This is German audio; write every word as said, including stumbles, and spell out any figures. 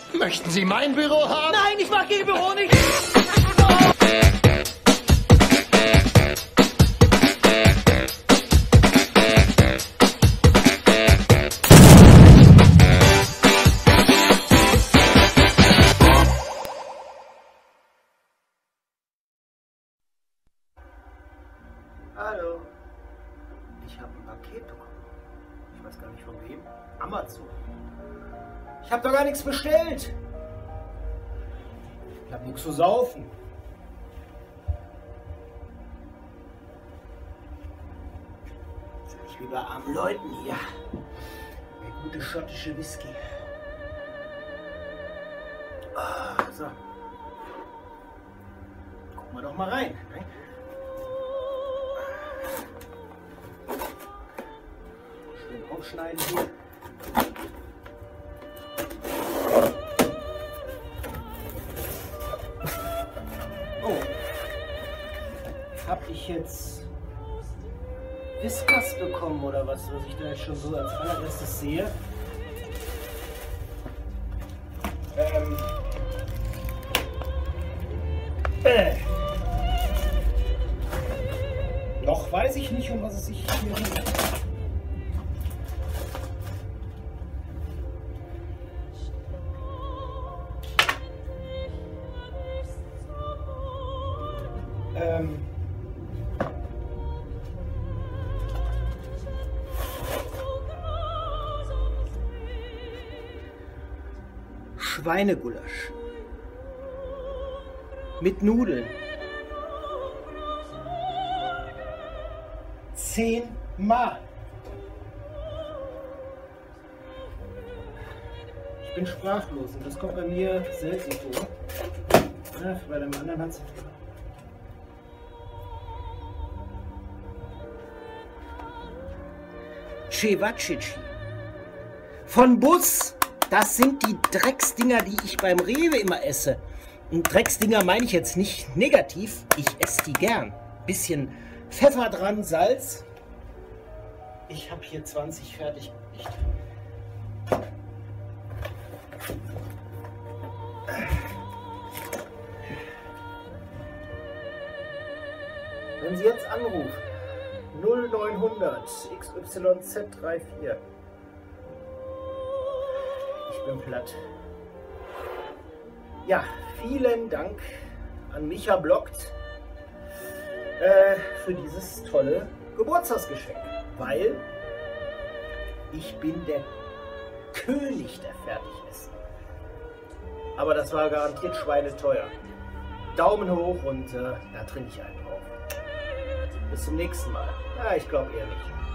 Möchten Sie mein Büro haben? Nein, ich mag Ihr Büro nicht! Hallo. Ich habe ein Paket bekommen. Ich weiß gar nicht von wem. Amazon. Ich habe doch gar nichts bestellt. Ich habe nichts zu saufen. Das ist nicht wie bei armen Leuten hier. Der gute schottische Whisky. Ah, so. Gucken wir doch mal rein. Ne? Aufschneiden hier. Oh. Hab ich jetzt Whiskas bekommen oder was, was ich da jetzt schon so als allererstes sehe? Ähm. Äh. Noch weiß ich nicht, um was es sich hier handelt. Ähm, Schweinegulasch mit Nudeln. Zehnmal. Ich bin sprachlos und das kommt bei mir selten vor. Ja, bei dem anderen hat es Cevacici. Von Bus. Das sind die Drecksdinger, die ich beim Rewe immer esse. Und Drecksdinger meine ich jetzt nicht negativ. Ich esse die gern. Bisschen Pfeffer dran, Salz. Ich habe hier zwanzig fertig gekriegt. Wenn Sie jetzt anrufen, null neunhundert X Y Z vierunddreißig. Ich bin platt. Ja, vielen Dank an Micha Blockt äh, für dieses tolle Geburtstagsgeschenk. Weil ich bin der König der Fertigessen. Aber das war garantiert schweineteuer. Daumen hoch und äh, da trinke ich einen drauf. Bis zum nächsten Mal. Ja, ich glaube eher nicht.